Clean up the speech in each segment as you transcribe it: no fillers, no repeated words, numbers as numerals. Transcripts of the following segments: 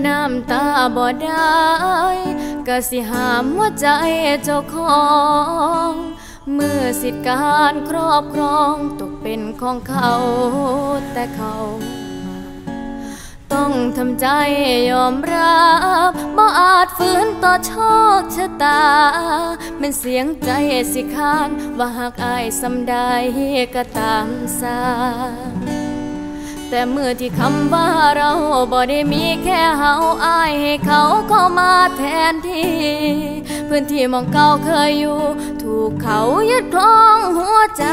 น้ำตาบ่ได้ก็สิหามหัวใจเจ้าของเมื่อสิทธิการครอบครองตกเป็นของเขาแต่เขาต้องทำใจยอมรับบ่อาจฝืนต่อโชคชะตาเป็นเสียงใจสิคานว่าหากอายสำได้ก็ตามซาแต่เมื่อที่คำว่าเราบ่ได้มีแค่เฮาอายให้เขาเข้ามาแทนที่พื้นที่มองเก่าเคยอยู่ถูกเขายึดครองหัวใจ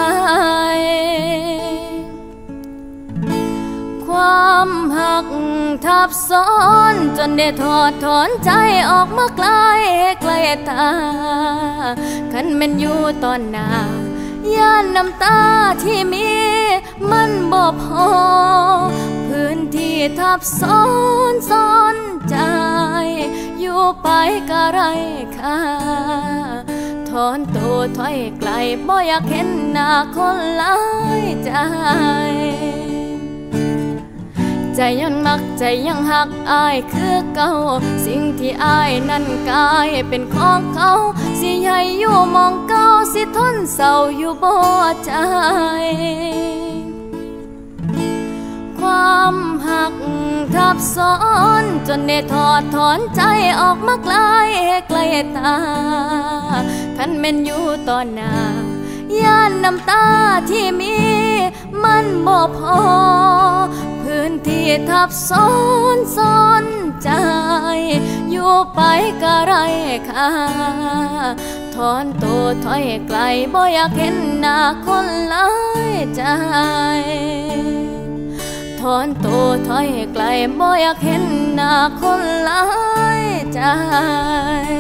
ความหักทับซ้อนจนได้ถอดถอนใจออกมาไกลไกลตาคันมันอยู่ตอนหน้าย่านน้ำตาที่มีมันบ่พอพื้นที่ทับซ้อนซ้อนใจอยู่ไปก็ไรค่าถอนตัวถอยไกลบ่อยากเห็นหน้าคนหลายใจใจยังมักใจยังหักอายคือเก่าสิ่งที่อายนั้นกลายเป็นของเขาสิให้อยู่มองเก่าสิทนเศร้าอยู่บ่ใจความหักทับซ้อนจนได้ถอดถอนใจออกมาไกลไกลตาคันแม่นอยู่ตอนหน้าย่านน้ำตาที่มีมันบ่พอพื้นที่ทับซ้อนซ้อนใจอยู่ไปก็ไรค่าถอนตัวถอยไกลบ่อยากเห็นหน้าคนหลายใจถอนตัวถอยไกลบ่อยากเห็นหน้าคนหลายใจ